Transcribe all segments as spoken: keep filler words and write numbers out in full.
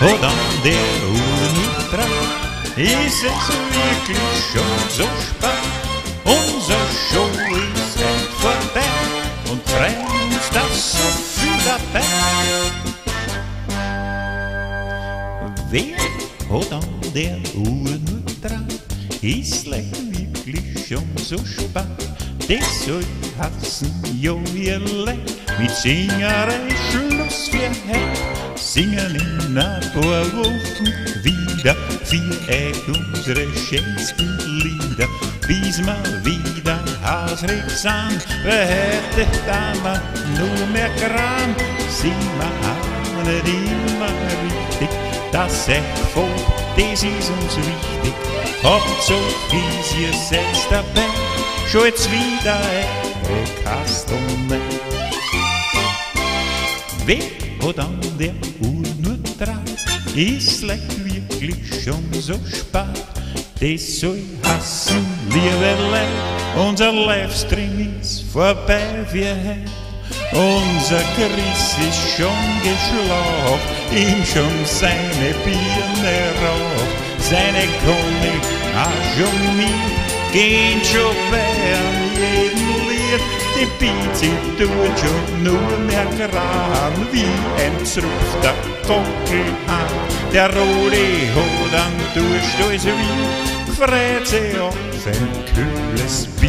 Und an der Uhr drei ist es wirklich schon so spät. Unser Show ist end vorbei und freut uns, dass so viel dabei. Wer hat an der Uhr nur drei, ist leicht wirklich schon so spät. Das soll heißen, ja wir leid, mit Singerei Schluss für heut. Singen in ein paar Wochen wieder für euch unsere schönsten Lieder. Bis wir wieder hausrig sind, wer hätte damals nur mehr Kram, sind wir auch nicht immer richtig. Das euch gefällt, das ist uns wichtig. Habt so viel ihr selbst dabei, schon jetzt wieder eure Kastumme. Wer hat an der Uhr nur drei, ist leicht wirklich schon so spät. Das soll heißen, liebe Leute, unser Livestream ist vorbei wie heut. Unser Chris ist schon geschlafen, ihm schon seine Birne raucht. Seine König auch schon mit, gehen schon bei an jedem Lied. Die Pizzi tut schon nur mehr Kram, wie ein zerrupfter Kockelhahn. Der Rudi hat an Durchstoß wie, gefreut sich auf ein kühles Bier.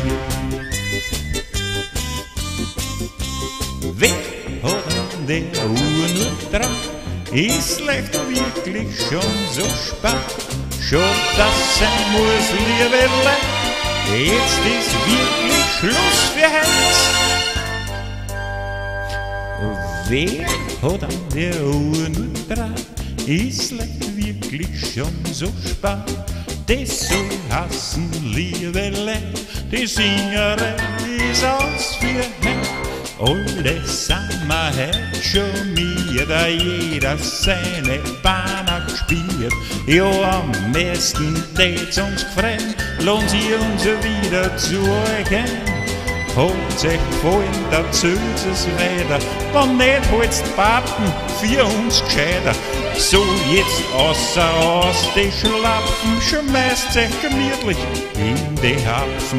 Wer hat an der Uhr nur drei, ist leicht wirklich schon so spät. Schon das sein muss, liebe Leute, jetzt ist wirklich Schluss für heute. Wer hat an der Uhr nur drei, ist leicht wirklich schon so spät. Das soll heißen, liebe Leute, die Singerei ist aus für heute. Alles sind wir heute schon mir, da jeder seine Bahn gespielt. Ja, am meisten tät's uns gefreut, lohnt sie uns wieder zu euch ein. Hat's euch gefallen, erzählt's es weiter, wenn nicht, halt's die Pappen für uns gescheiter. So, jetzt außer aus die Schlappen, schmeißt euch gemütlich in die Hapfen.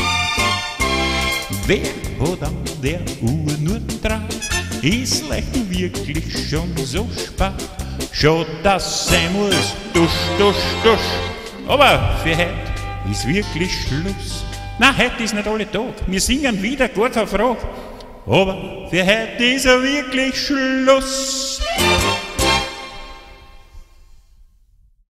Wer hat an der Uhr nur drei, ist leicht wirklich schon so spät. Schon das sein muss, dusch, dusch, dusch. Aber für heute ist wirklich Schluss. Na, heute ist nicht alle Tag, wir singen wieder, gut verfragt. Aber für heute ist er wirklich Schluss.